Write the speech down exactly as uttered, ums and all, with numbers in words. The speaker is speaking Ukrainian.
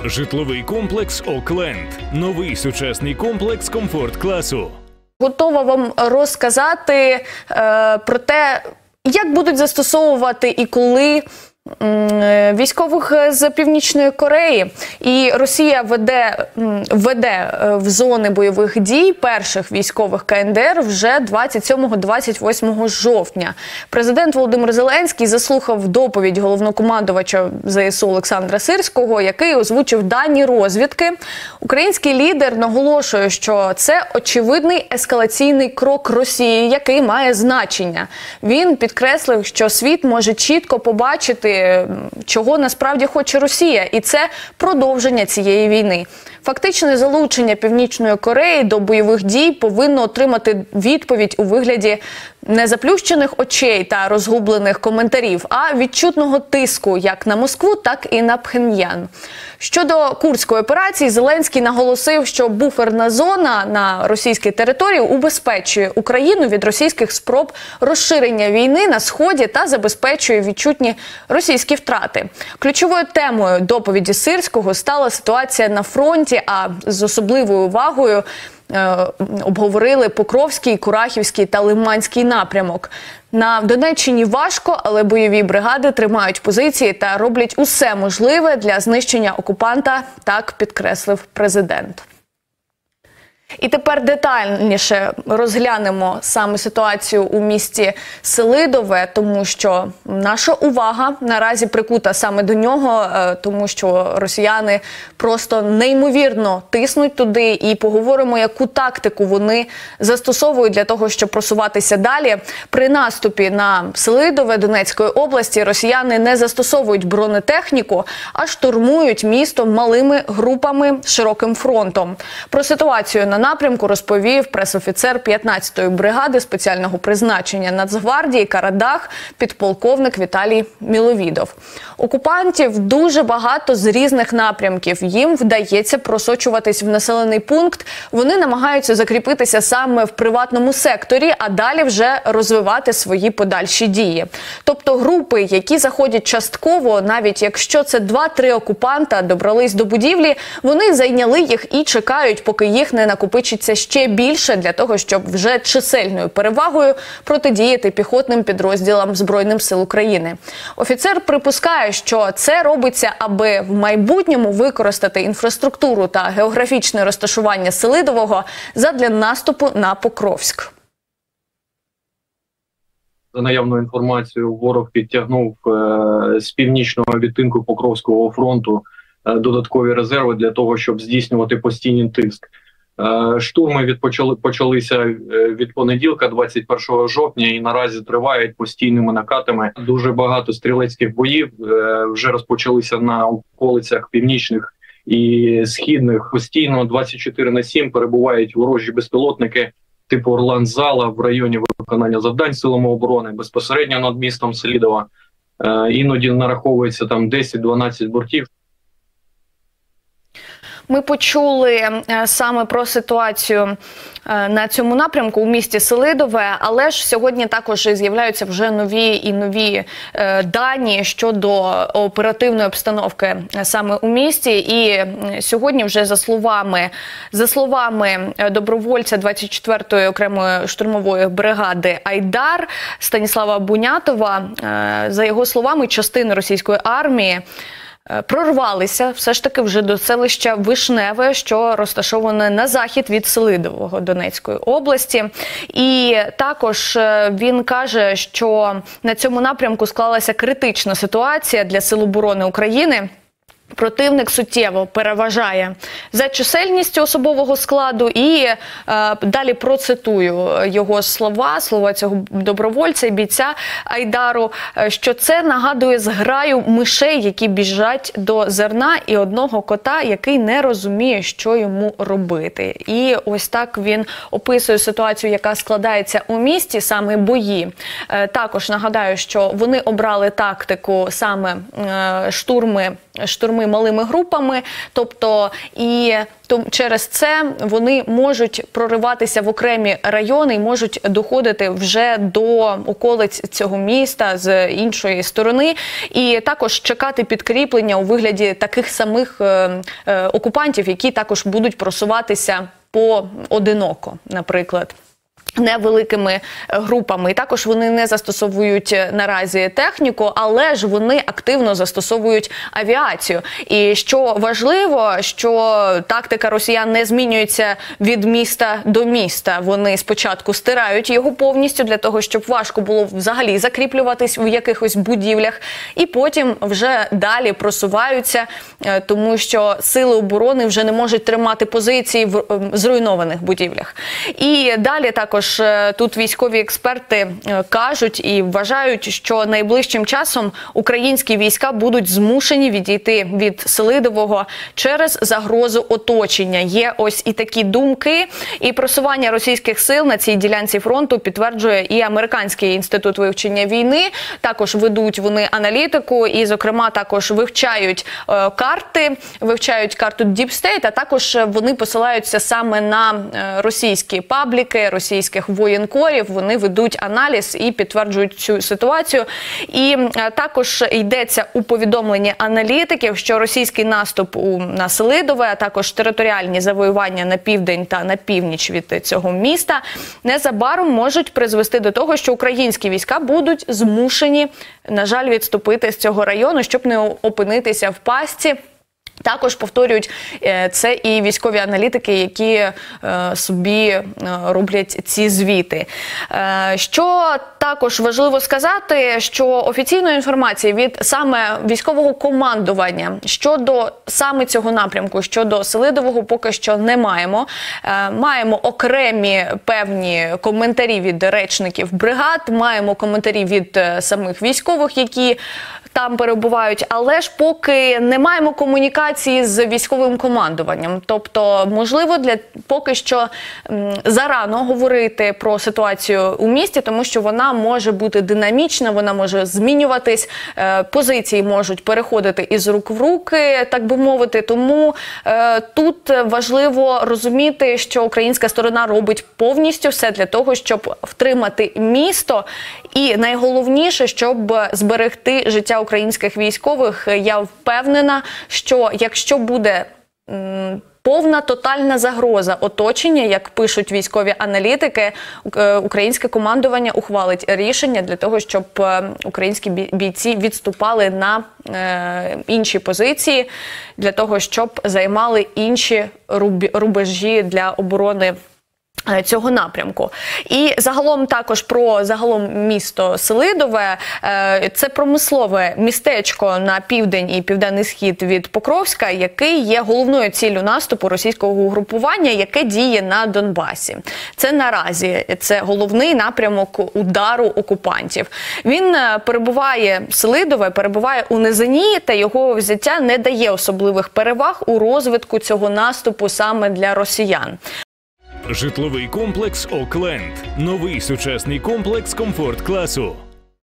Житловий комплекс «Окленд». Новий сучасний комплекс комфорт-класу. Готова вам розказати е, про те, як будуть застосовувати і коли е, військових з Північної Кореї. І Росія веде, веде в зони бойових дій перших військових ка ен де ер вже двадцять сьомого - двадцять восьмого жовтня. Президент Володимир Зеленський заслухав доповідь головнокомандувача зе ес у Олександра Сирського, який озвучив дані розвідки. Український лідер наголошує, що це очевидний ескалаційний крок Росії, який має значення. Він підкреслив, що світ може чітко побачити, чого насправді хоче Росія, і це продовження цієї війни. Фактичне залучення Північної Кореї до бойових дій повинно отримати відповідь у вигляді не заплющених очей та розгублених коментарів, а відчутного тиску як на Москву, так і на Пхеньян. Щодо Курської операції, Зеленський наголосив, що буферна зона на російській території убезпечує Україну від російських спроб розширення війни на Сході та забезпечує відчутні російські втрати. Ключовою темою доповіді Сирського стала ситуація на фронті, а з особливою увагою обговорили Покровський, Курахівський та Лиманський напрямок. На Донеччині важко, але бойові бригади тримають позиції та роблять усе можливе для знищення окупанта, так підкреслив президент. І тепер детальніше розглянемо саме ситуацію у місті Селидове, тому що наша увага наразі прикута саме до нього, тому що росіяни просто неймовірно тиснуть туди, і поговоримо, яку тактику вони застосовують для того, щоб просуватися далі. При наступі на Селидове Донецької області росіяни не застосовують бронетехніку, а штурмують місто малими групами широким фронтом. Про ситуацію на напрямку розповів пресофіцер п'ятнадцятої бригади спеціального призначення Нацгвардії Карадах підполковник Віталій Міловідов. Окупантів дуже багато з різних напрямків. Їм вдається просочуватись в населений пункт. Вони намагаються закріпитися саме в приватному секторі, а далі вже розвивати свої подальші дії. Тобто групи, які заходять частково, навіть якщо це два-три окупанта добрались до будівлі, вони зайняли їх і чекають, поки їх не накопичиться ще більше для того, щоб вже чисельною перевагою протидіяти піхотним підрозділам Збройних сил України. Офіцер припускає, що це робиться, аби в майбутньому використати інфраструктуру та географічне розташування Селидового задля наступу на Покровськ. За наявною інформацією, ворог підтягнув е з північного відтинку Покровського фронту е додаткові резерви для того, щоб здійснювати постійний тиск. Е штурми відпочали, почалися від понеділка, двадцять першого жовтня, і наразі тривають постійними накатами. Дуже багато стрілецьких боїв е вже розпочалися на околицях північних і східних. Постійно двадцять чотири на сім перебувають ворожі безпілотники типу Орлан-Зала в районі виконання завдань силами оборони, безпосередньо над містом Селидова. Е, іноді нараховується там десять-дванадцять бортів. Ми почули саме про ситуацію на цьому напрямку у місті Селидове, але ж сьогодні також з'являються вже нові і нові дані щодо оперативної обстановки саме у місті. І сьогодні вже за словами, за словами добровольця двадцять четвертої окремої штурмової бригади «Айдар» Станіслава Бунятова, за його словами, частини російської армії прорвалися все ж таки вже до селища Вишневе, що розташоване на захід від Селидового Донецької області. І також він каже, що на цьому напрямку склалася критична ситуація для Сил оборони України. Противник суттєво переважає за чисельністю особового складу, і е, далі процитую його слова, слова цього добровольця і бійця Айдару, що це нагадує зграю мишей, які біжать до зерна, і одного кота, який не розуміє, що йому робити. І ось так він описує ситуацію, яка складається у місті, саме бої. Е, також нагадаю, що вони обрали тактику саме е, штурми штурми малими групами, тобто і то через це вони можуть прориватися в окремі райони і можуть доходити вже до околиць цього міста з іншої сторони. І також чекати підкріплення у вигляді таких самих е, е, окупантів, які також будуть просуватися поодиноко, наприклад, невеликими групами. І також вони не застосовують наразі техніку, але ж вони активно застосовують авіацію. І що важливо, що тактика росіян не змінюється від міста до міста. Вони спочатку стирають його повністю для того, щоб важко було взагалі закріплюватись у якихось будівлях, і потім вже далі просуваються, тому що сили оборони вже не можуть тримати позиції в зруйнованих будівлях. І далі також тут військові експерти кажуть і вважають, що найближчим часом українські війська будуть змушені відійти від Селидового через загрозу оточення. Є ось і такі думки, і просування російських сил на цій ділянці фронту підтверджує і Американський інститут вивчення війни. Також ведуть вони аналітику і, зокрема, також вивчають е, карти, вивчають карту Deep State, а також вони посилаються саме на е, російські пабліки, російських воєнкорів, вони ведуть аналіз і підтверджують цю ситуацію. І а, також йдеться у повідомленні аналітиків, що російський наступ у, на Селидове, а також територіальні завоювання на південь та на північ від цього міста незабаром можуть призвести до того, що українські війська будуть змушені, на жаль, відступити з цього району, щоб не опинитися в пастці. Також повторюють це і військові аналітики, які собі роблять ці звіти. Що також важливо сказати, що офіційної інформації від саме військового командування щодо саме цього напрямку, щодо Селидового, поки що не маємо. Маємо окремі певні коментарі від речників бригад, маємо коментарі від самих військових, які там перебувають, але ж поки не маємо комунікації з військовим командуванням. Тобто, можливо, для поки що м, зарано говорити про ситуацію у місті, тому що вона може бути динамічна, вона може змінюватись, е, позиції можуть переходити із рук в руки, так би мовити. Тому е, тут важливо розуміти, що українська сторона робить повністю все для того, щоб втримати місто, і найголовніше, щоб зберегти життя українських військових. Я впевнена, що якщо буде м, повна тотальна загроза оточення, як пишуть військові аналітики, українське командування ухвалить рішення для того, щоб українські бійці відступали на е, інші позиції, для того, щоб займали інші рубежі для оборони цього напрямку. І загалом також про загалом місто Селидове. Це промислове містечко на південь і південний схід від Покровська, який є головною ціллю наступу російського угрупування, яке діє на Донбасі. Це наразі, це головний напрямок удару окупантів. Він перебуває, Селидове перебуває у низині, та його взяття не дає особливих переваг у розвитку цього наступу саме для росіян. Житловий комплекс «Окленд». Новий сучасний комплекс комфорт-класу.